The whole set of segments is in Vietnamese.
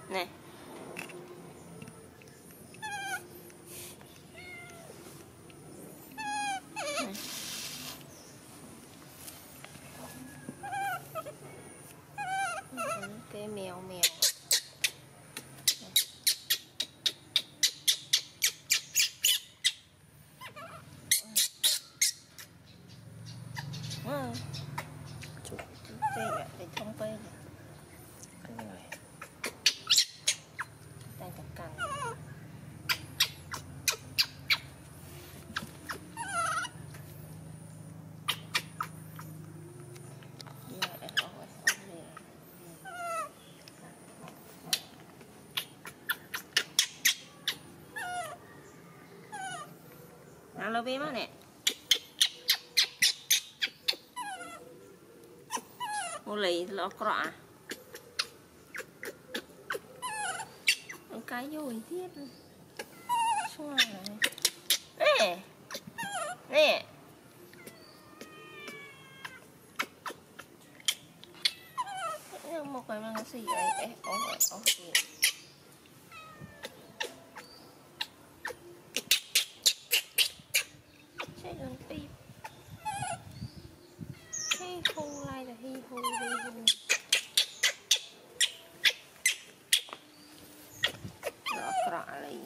Nè. Cái mèo mèo. Chụp cái để thông cây này. Cái này. Tay tập cằn. Lebih mana? Mulai lo krok à? Cái vui thiết. Xoa này. Nè. Nè. Một cái mang cái gì vậy? Ồ kìa. Đường tim hi hu lại là hi hu rõ rõ lại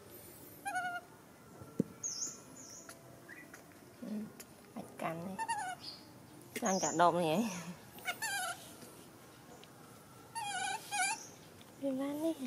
bạch cành này đang cả đom này đi lên đi.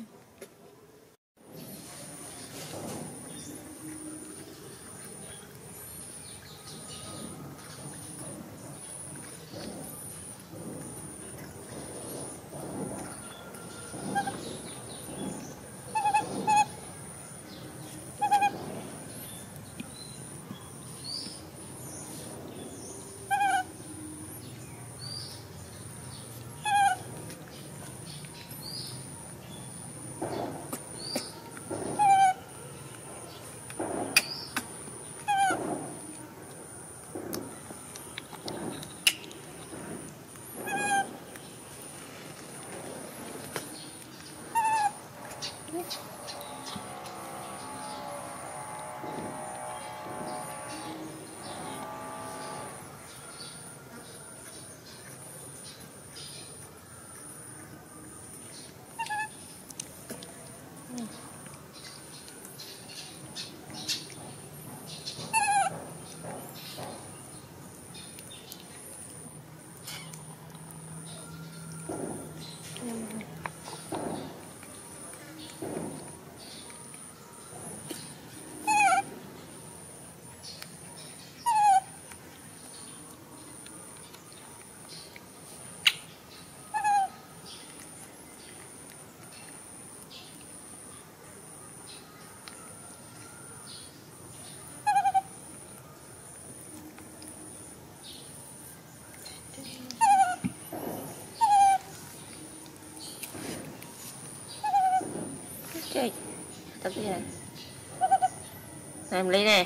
Chơi tập gì này làm lấy nè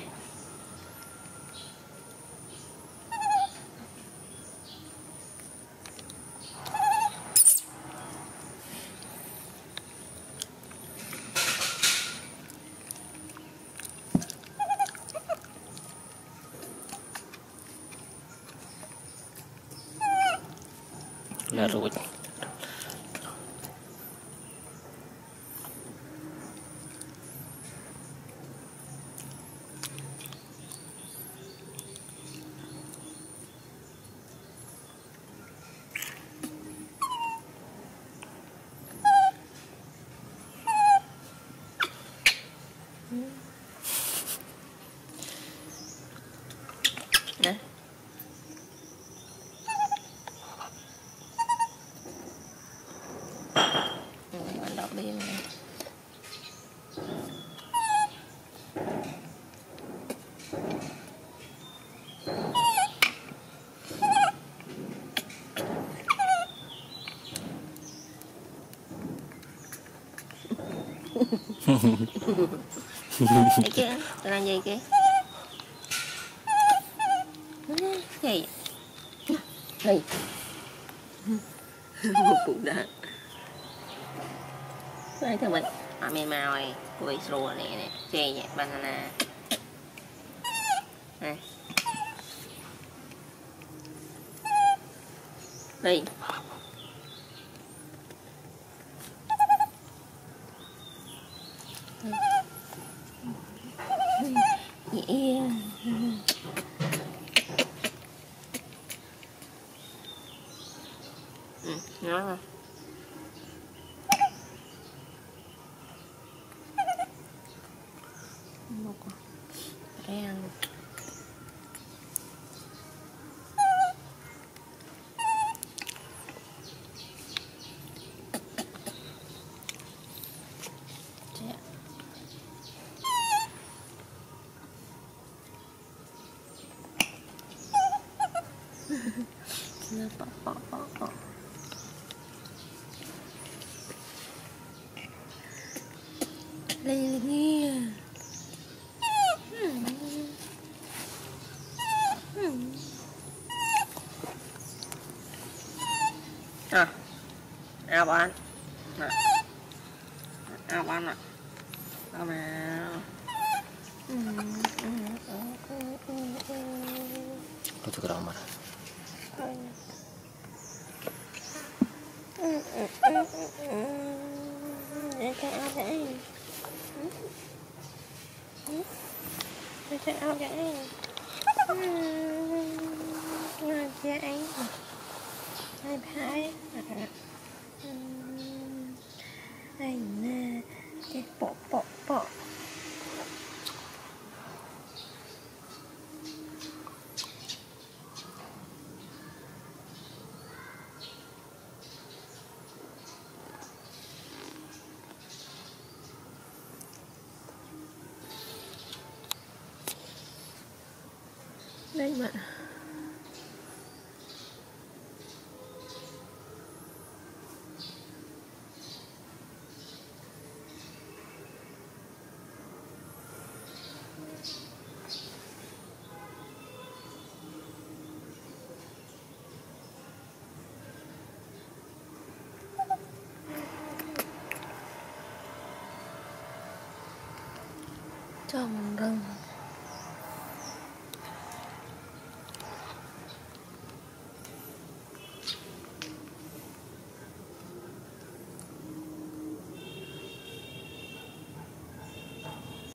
là rồi. Nè. Bạn đọc đi này. Thấy chưa? Tôi làm gì kìa? Gì? Này. Một cục đá. Đây thưa mình ở miền màu này cùi rùa này nè chè vậy banana này đi yeah. Nó rồi. Một cái ăn nó bỏ lên nghe ao bán ao bán ạ ao nào có chút cái mà để cho ao để để cho ao để ngon chưa anh hai hai này nè cái bỏ đây mà trồng rừng